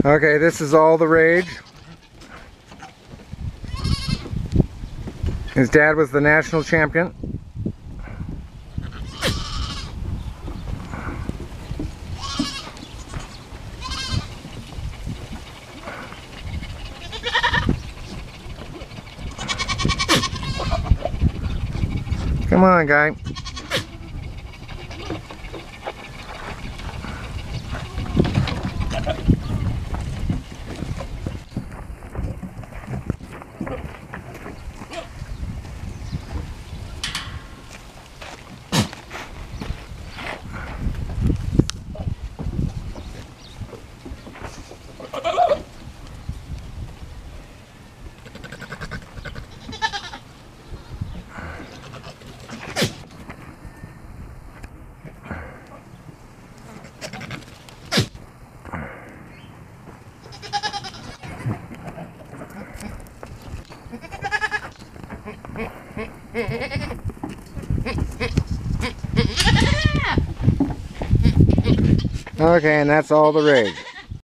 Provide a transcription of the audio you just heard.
Okay, this is all the rage. His dad was the national champion. Come on, guy. Okay, and that's all the rage.